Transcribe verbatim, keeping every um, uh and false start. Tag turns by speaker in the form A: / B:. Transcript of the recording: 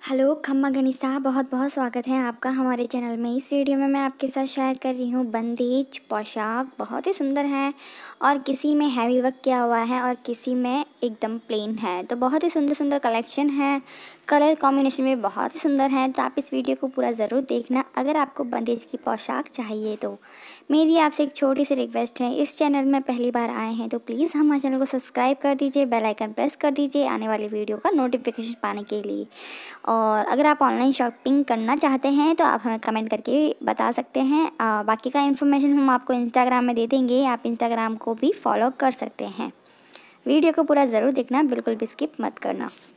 A: Hello खम्मा गनीसा, बहुत बहुत स्वागत है आपका हमारे चैनल में। इस वीडियो में मैं आपके साथ शेयर कर रही हूँ बंदेज पोशाक। बहुत ही सुंदर है और किसी में हैवी वर्क किया हुआ है और किसी में एकदम प्लेन है। तो बहुत ही सुंदर सुंदर कलेक्शन है, कलर कॉम्बिनेशन में बहुत ही सुंदर है। तो आप इस वीडियो को पूरा ज़रूर देखना अगर आपको बंदेज की पोशाक चाहिए तो। मेरी आपसे एक छोटी सी रिक्वेस्ट है, इस चैनल में पहली बार आए हैं तो प्लीज़ हमारे चैनल को सब्सक्राइब कर दीजिए, बेल आइकन प्रेस कर दीजिए आने वाली वीडियो का नोटिफिकेशन पाने के लिए। और अगर आप ऑनलाइन शॉपिंग करना चाहते हैं तो आप हमें कमेंट करके बता सकते हैं। आ, बाकी का इन्फॉर्मेशन हम आपको इंस्टाग्राम में दे देंगे, आप इंस्टाग्राम को भी फॉलो कर सकते हैं। वीडियो को पूरा ज़रूर देखना, बिल्कुल भी स्किप मत करना।